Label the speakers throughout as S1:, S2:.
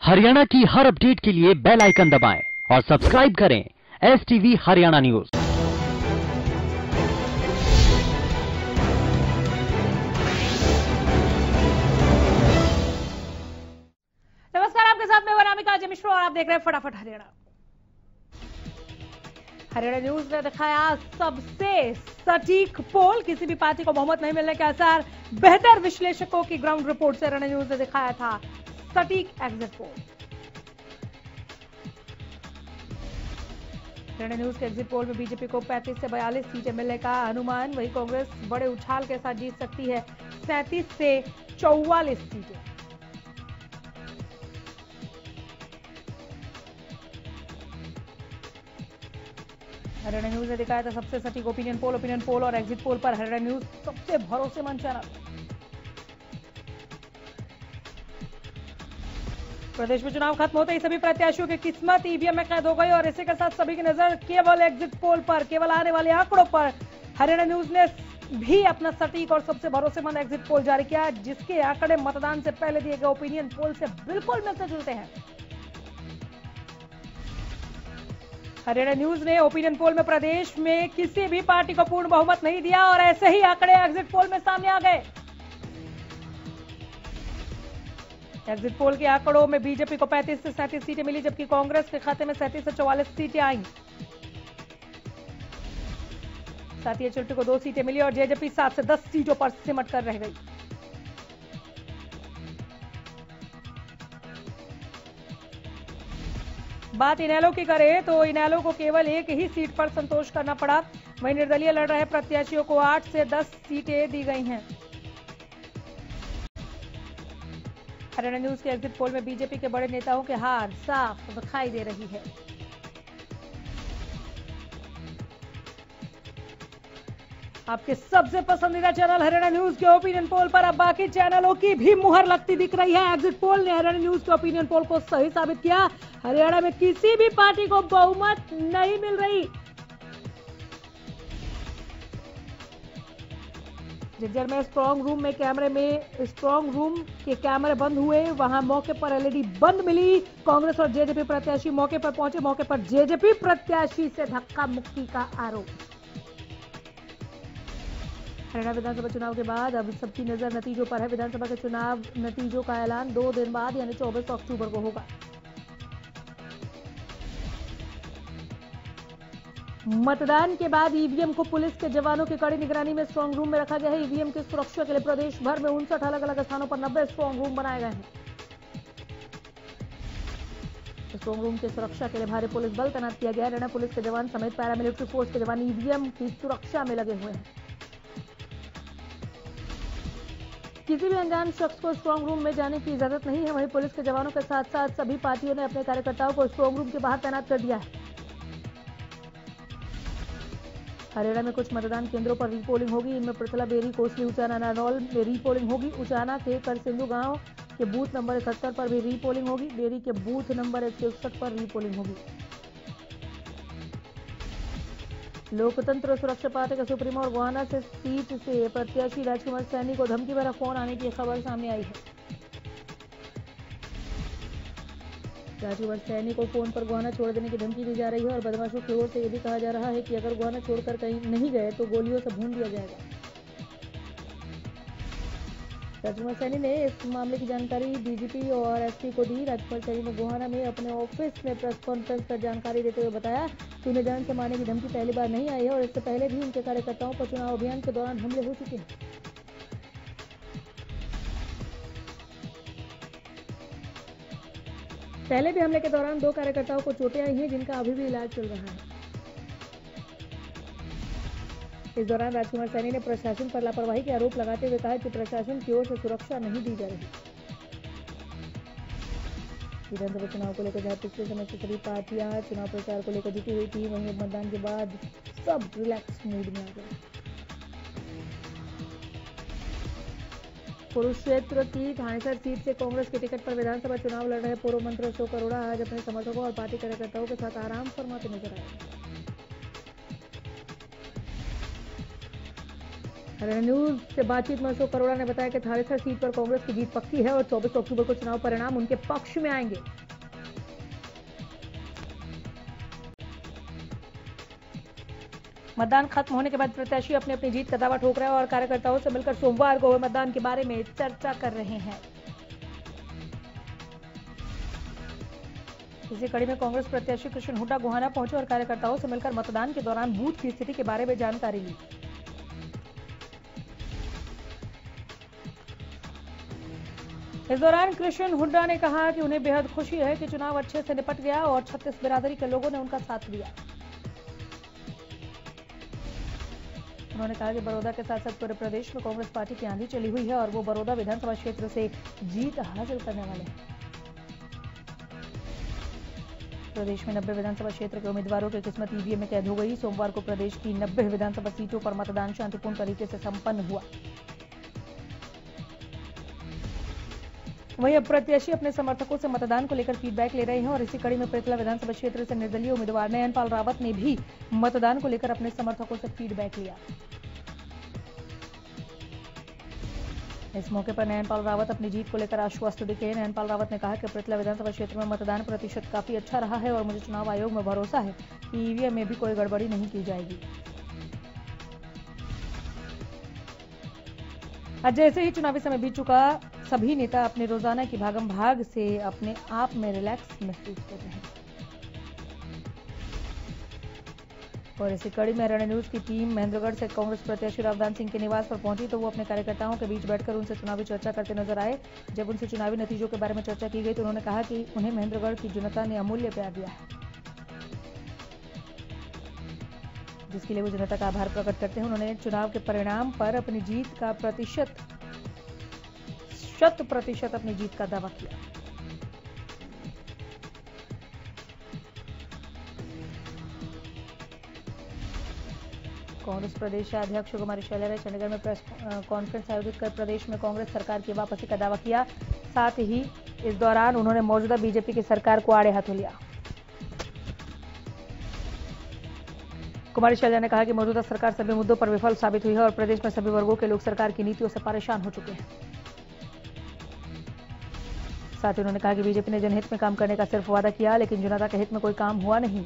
S1: हरियाणा की हर अपडेट के लिए बेल आइकन दबाएं और सब्सक्राइब करें STV हरियाणा न्यूज।
S2: नमस्कार, आपके साथ मैं वनामिका मिश्रा और आप देख रहे हैं फटाफट हरियाणा। हरियाणा न्यूज ने दिखाया सबसे सटीक पोल, किसी भी पार्टी को बहुमत नहीं मिलने के आसार। बेहतर विश्लेषकों की ग्राउंड रिपोर्ट से हरियाणा न्यूज ने दिखाया था सटीक एग्जिट पोल। हरियाणा न्यूज के एग्जिट पोल में बीजेपी को 35 से 42 सीटें मिलने का अनुमान, वहीं कांग्रेस बड़े उछाल के साथ जीत सकती है 37 से 44 सीटें। हरियाणा न्यूज ने दिखाया था सबसे सटीक ओपिनियन पोल और एग्जिट पोल पर हरियाणा न्यूज सबसे भरोसेमंद चैनल। प्रदेश में चुनाव खत्म होते ही सभी प्रत्याशियों की किस्मत ईवीएम में कैद हो गई और इसी के साथ सभी की नजर केवल एग्जिट पोल पर, केवल आने वाले आंकड़ों पर। हरियाणा न्यूज ने भी अपना सटीक और सबसे भरोसेमंद एग्जिट पोल जारी किया, जिसके आंकड़े मतदान से पहले दिए गए ओपिनियन पोल से बिल्कुल मिलते जुलते हैं। हरियाणा न्यूज ने ओपिनियन पोल में प्रदेश में किसी भी पार्टी को पूर्ण बहुमत नहीं दिया और ऐसे ही आंकड़े एग्जिट पोल में सामने आ गए। एग्जिट पोल के आंकड़ों में बीजेपी को 35 से 37 सीटें मिली, जबकि कांग्रेस के खाते में 37 से 44 सीटें आईं। साथ ही एचएलपी को 2 सीटें मिली और जेजेपी 7 से 10 सीटों पर सिमट कर रह गई। बात इनेलो की करें तो इनेलो को केवल एक ही सीट पर संतोष करना पड़ा। वहीं निर्दलीय लड़ रहे प्रत्याशियों को 8 से 10 सीटें दी गई हैं। हरियाणा न्यूज के एग्जिट पोल में बीजेपी के बड़े नेताओं की हार साफ दिखाई दे रही है। आपके सबसे पसंदीदा चैनल हरियाणा न्यूज के ओपिनियन पोल पर अब बाकी चैनलों की भी मुहर लगती दिख रही है। एग्जिट पोल ने हरियाणा न्यूज के ओपिनियन पोल को सही साबित किया। हरियाणा में किसी भी पार्टी को बहुमत नहीं मिल रही। जिज्जर में स्ट्रांग रूम के कैमरे बंद हुए, वहां मौके पर एलईडी बंद मिली। कांग्रेस और जेजेपी प्रत्याशी मौके पर पहुंचे, मौके पर जेजेपी प्रत्याशी से धक्का मुक्की का आरोप। हरियाणा विधानसभा चुनाव के बाद अब सबकी नजर नतीजों पर है। विधानसभा के चुनाव नतीजों का ऐलान 2 दिन बाद यानी 24 अक्टूबर को होगा। मतदान के बाद ईवीएम को पुलिस के जवानों की कड़ी निगरानी में स्ट्रांग रूम में रखा गया है। ईवीएम की सुरक्षा के लिए प्रदेश भर में 59 अलग अलग स्थानों पर 90 स्ट्रांग रूम बनाए गए हैं। स्ट्रांग रूम की सुरक्षा के लिए भारी पुलिस बल तैनात किया गया है। हरियाणा पुलिस के जवान समेत पैरामिलिट्री फोर्स के जवान ईवीएम की सुरक्षा में लगे हुए हैं। किसी भी अनजान शख्स को स्ट्रांग रूम में जाने की इजाजत नहीं है। वहीं पुलिस के जवानों के साथ साथ सभी पार्टियों ने अपने कार्यकर्ताओं को स्ट्रांग रूम के बाहर तैनात कर दिया है। हरियाणा में कुछ मतदान केंद्रों पर रीपोलिंग होगी। इनमें पृथला, बेरी, कोसली, उचाना, नारनौल में रीपोलिंग होगी। उचाना के करसिंधु गांव के बूथ नंबर 71 पर भी रीपोलिंग होगी। बेरी के बूथ नंबर 161 पर रीपोलिंग होगी। लोकतंत्र सुरक्षा पार्टी के सुप्रीमो और गोहाना से सीट से प्रत्याशी राजकुमार सैनी को धमकी भरा फोन आने की खबर सामने आई है। राजकुमार सैनी को फोन पर गोहाना छोड़ देने की धमकी दी जा रही है और बदमाशों की ओर से यह भी कहा जा रहा है कि अगर गोहाना छोड़कर कहीं नहीं गए तो गोलियों से भून दिया जाएगा। राजकुमार सैनी ने इस मामले की जानकारी डीजीपी और एसपी को दी। राजकुमार सैनी ने गोहाना में अपने ऑफिस में प्रेस कॉन्फ्रेंस कर जानकारी देते हुए बताया कि उन्हें जान से मारने की धमकी पहली बार नहीं आई है और इससे पहले भी उनके कार्यकर्ताओं पर चुनाव अभियान के दौरान हमले हो चुके हैं। पहले भी हमले के दौरान 2 कार्यकर्ताओं को चोटें आई हैं, जिनका अभी भी इलाज चल रहा है। इस दौरान राजकुमार सैनी ने प्रशासन पर लापरवाही के आरोप लगाते हुए कहा कि प्रशासन की ओर से सुरक्षा नहीं दी जा रही। विधानसभा चुनाव को लेकर जहां पिछले समय से सभी पार्टियां चुनाव प्रचार को लेकर जुटी हुई थी, वहीं मतदान के बाद सब रिलैक्स मूड में आ गए। कुरुक्षेत्र की थानेसर सीट से कांग्रेस के टिकट पर विधानसभा चुनाव लड़ रहे पूर्व मंत्री अशोक अरोड़ा आज अपने समर्थकों और पार्टी कार्यकर्ताओं के साथ आराम फरमाते नजर आए। हरियाणा न्यूज से बातचीत में अशोक अरोड़ा ने बताया कि थानेसर सीट पर कांग्रेस की जीत पक्की है और 24 अक्टूबर को चुनाव परिणाम उनके पक्ष में आएंगे। मतदान खत्म होने के बाद प्रत्याशी अपनी अपनी जीत का दावा ठोक रहे हैं और कार्यकर्ताओं से मिलकर सोमवार को मतदान के बारे में चर्चा कर रहे हैं। इसी कड़ी में कांग्रेस प्रत्याशी कृष्ण हुड्डा गोहाना पहुंचे और कार्यकर्ताओं से मिलकर मतदान के दौरान बूथ की स्थिति के बारे में जानकारी ली। इस दौरान कृष्ण हुड्डा ने कहा कि उन्हें बेहद खुशी है कि चुनाव अच्छे से निपट गया और 36 बिरादरी के लोगों ने उनका साथ दिया। उन्होंने कहा कि बड़ौदा के साथ साथ पूरे प्रदेश में कांग्रेस पार्टी की आंधी चली हुई है और वो बड़ौदा विधानसभा क्षेत्र से जीत हासिल करने वाले हैं। प्रदेश में 90 विधानसभा क्षेत्र के उम्मीदवारों की किस्मत ईवीएम में कैद हो गई। सोमवार को प्रदेश की 90 विधानसभा सीटों पर मतदान शांतिपूर्ण तरीके से संपन्न हुआ। वहीं अब प्रत्याशी अपने समर्थकों से मतदान को लेकर फीडबैक ले रहे हैं और इसी कड़ी में पृथला विधानसभा क्षेत्र से निर्दलीय उम्मीदवार नयनपाल रावत ने भी मतदान को लेकर अपने समर्थकों से फीडबैक लिया। इस मौके पर नयनपाल रावत अपनी जीत को लेकर आश्वस्त दिखे। नयनपाल रावत ने कहा कि पृथला विधानसभा क्षेत्र में मतदान प्रतिशत काफी अच्छा रहा है और मुझे चुनाव आयोग में भरोसा है कि ईवीएम में भी कोई गड़बड़ी नहीं की जाएगी। आज जैसे ही चुनावी समय बीत चुका, सभी नेता अपने रोजाना की भागम भाग से अपने आप में रिलैक्स महसूस कर रहे हैं। और इसी कड़ी में हरियाणा न्यूज की टीम महेंद्रगढ़ से कांग्रेस प्रत्याशी रावदान सिंह के निवास पर पहुंची तो वो अपने कार्यकर्ताओं के बीच बैठकर उनसे चुनावी चर्चा करते नजर आए। जब उनसे चुनावी नतीजों के बारे में चर्चा की गई तो उन्होंने कहा कि उन्हें महेंद्रगढ़ की जनता ने अमूल्य प्यार दिया है, जिसके लिए वो जनता का आभार प्रकट करते हैं। उन्होंने चुनाव के परिणाम पर अपनी जीत का 100% अपनी जीत का दावा किया। कांग्रेस प्रदेश अध्यक्ष कुमारी शैलजा ने चंडीगढ़ में प्रेस कॉन्फ्रेंस आयोजित कर प्रदेश में कांग्रेस सरकार की वापसी का दावा किया। साथ ही इस दौरान उन्होंने मौजूदा बीजेपी की सरकार को आड़े हाथों लिया। कुमारी शैलजा ने कहा कि मौजूदा सरकार सभी मुद्दों पर विफल साबित हुई है और प्रदेश में सभी वर्गों के लोग सरकार की नीतियों से परेशान हो चुके हैं। साथ ही उन्होंने कहा कि बीजेपी ने जनहित में काम करने का सिर्फ वादा किया, लेकिन जनता के हित में कोई काम हुआ नहीं।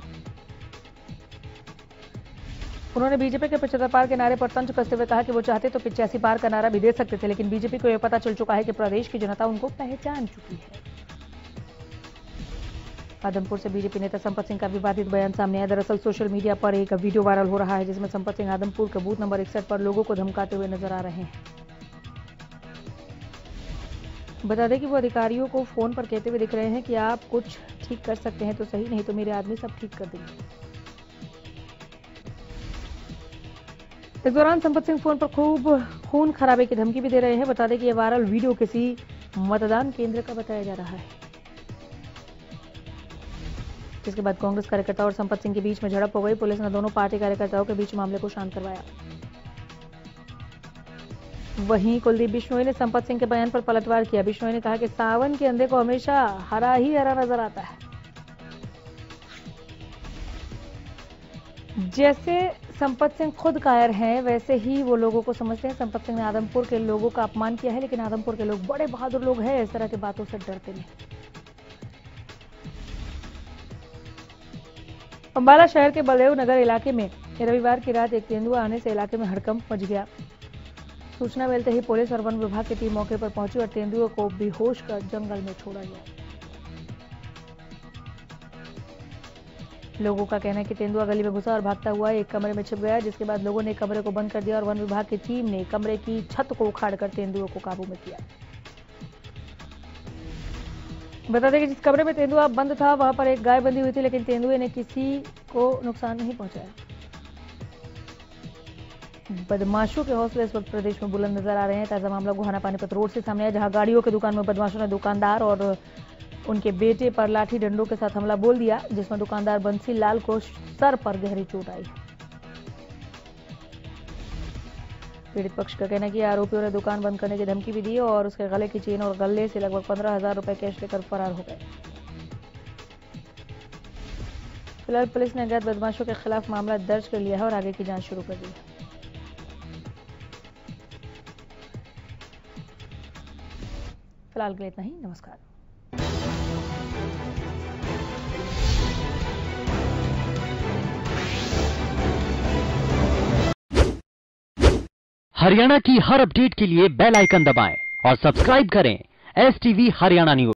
S2: उन्होंने बीजेपी के 75 पार के नारे पर तंज कसते हुए कहा कि वो चाहते तो 85 पार का नारा भी दे सकते थे, लेकिन बीजेपी को यह पता चल चुका है कि प्रदेश की जनता उनको पहचान चुकी है। आदमपुर से बीजेपी नेता संपत सिंह का विवादित बयान सामने आया। दरअसल सोशल मीडिया पर एक वीडियो वायरल हो रहा है जिसमें संपत सिंह आदमपुर के बूथ नंबर 61 पर लोगों को धमकाते हुए नजर आ रहे हैं। बता दें कि वो अधिकारियों को फोन पर कहते हुए दिख रहे हैं कि आप कुछ ठीक कर सकते हैं तो सही, नहीं तो मेरे आदमी सब ठीक कर देंगे। इस दौरान संपत सिंह फोन पर खूब खून खराबे की धमकी भी दे रहे हैं। बता दें कि यह वायरल वीडियो किसी मतदान केंद्र का बताया जा रहा है, जिसके बाद कांग्रेस कार्यकर्ता और संपत सिंह के बीच में झड़प हो गई। पुलिस ने दोनों पार्टी कार्यकर्ताओं के बीच मामले को शांत करवाया। वहीं कुलदीप बिश्नोई ने संपत सिंह के बयान पर पलटवार किया। बिश्नोई ने कहा कि सावन के अंधे को हमेशा हरा ही हरा नजर आता है। जैसे संपत सिंह खुद कायर हैं, वैसे ही वो लोगों को समझते हैं। संपत सिंह ने आदमपुर के लोगों का अपमान किया है, लेकिन आदमपुर के लोग बड़े बहादुर लोग हैं, इस तरह की बातों से डरते नहीं। अंबाला शहर के बलदेव नगर इलाके में रविवार की रात एक तेंदुआ आने से इलाके में हड़कंप मच गया। सूचना मिलते ही पुलिस और वन विभाग की टीम मौके पर पहुंची और तेंदुए को बेहोश कर जंगल में छोड़ा गया। लोगों का कहना है कि तेंदुआ गली में घुसा और भागता हुआ एक कमरे में छिप गया, जिसके बाद लोगों ने कमरे को बंद कर दिया और वन विभाग की टीम ने कमरे की छत को उखाड़कर तेंदुए को काबू में किया। बता दें कि जिस कमरे में तेंदुआ बंद था वहां पर एक गाय बंधी हुई थी, लेकिन तेंदुए ने किसी को नुकसान नहीं पहुंचाया। बदमाशों के हौसले इस वक्त प्रदेश में बुलंद नजर आ रहे हैं। ताजा मामला गोहाना पानीपत रोड से सामने आया, जहां गाड़ियों की दुकान में बदमाशों ने दुकानदार और उनके बेटे पर लाठी डंडों के साथ हमला बोल दिया, जिसमें दुकानदार बंसी लाल को सर पर गहरी चोट आई। पीड़ित पक्ष का कहना है कि आरोपियों ने दुकान बंद करने की धमकी भी दी और उसके गले की चेन और गले से लगभग 15,000 रुपए कैश लेकर फरार हो गए। फिलहाल पुलिस ने अज्ञात बदमाशों के खिलाफ मामला दर्ज कर लिया है और आगे की जांच शुरू कर दी है। फिलहाल के लिए इतना ही। नमस्कार।
S1: हरियाणा की हर अपडेट के लिए बेल आइकन दबाएं और सब्सक्राइब करें एसटीवी हरियाणा न्यूज।